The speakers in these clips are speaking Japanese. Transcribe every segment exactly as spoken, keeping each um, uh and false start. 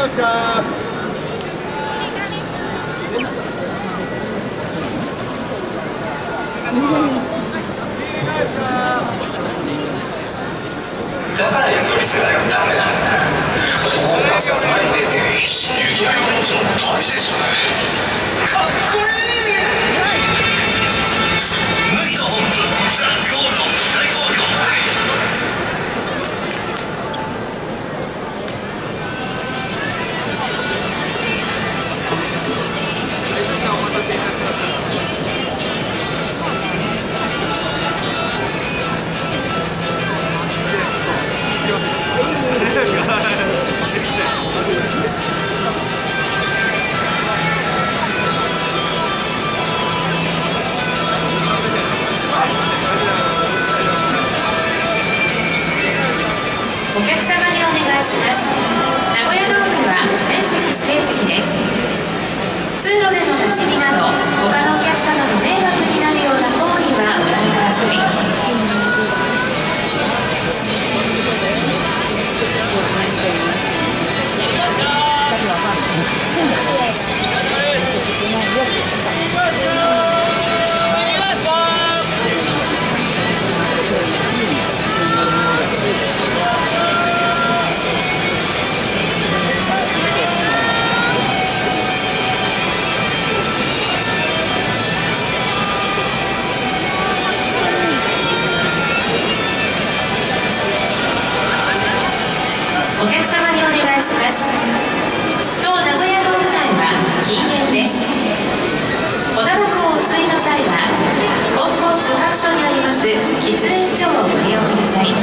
だからゆとり世代はダメなんだ。男の夏が前に出てゆとりを持つのも大事ですよね。かっこいい。麦とホップザ・ゴールド大好評。 お客様にお願いします。名古屋ドームは全席指定席です。通路での立ち見など他のお客様の迷惑になるような行為はご覧ください。お客様にお願いします。当名古屋ドーム内は禁煙です。おタバコをお吸いの際はコンコース各所にあります喫煙所をご利用ください。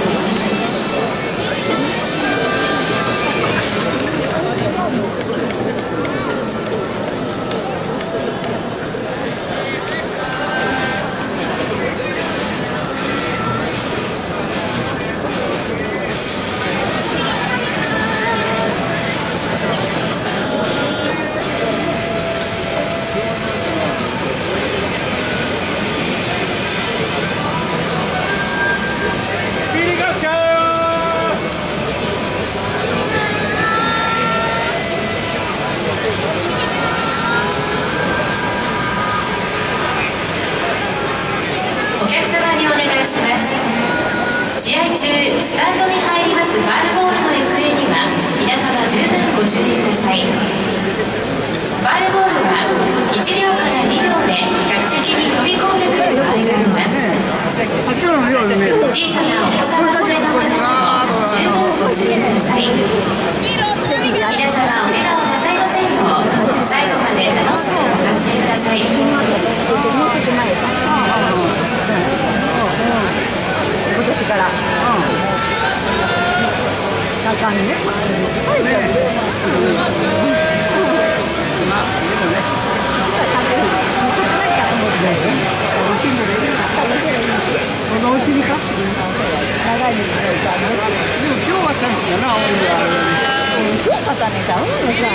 お客様にお願いします。試合中スタンドに入りますファウルボールの行方には皆様十分ご注意ください。ファウルボールはいちびょうからにびょうで客席に飛び込んでくる場合があります。小さなお子様連れの方など十分ご注意ください。皆様お怪我をなさいませんよう最後まで楽しくご観戦ください。 今年から、うん、中にね、書いてある。まあ、でもね、楽しんでる。このうちにか。長い道のりかね。でも今日はチャンスだな、青森は。今日またね、ダウンのチャン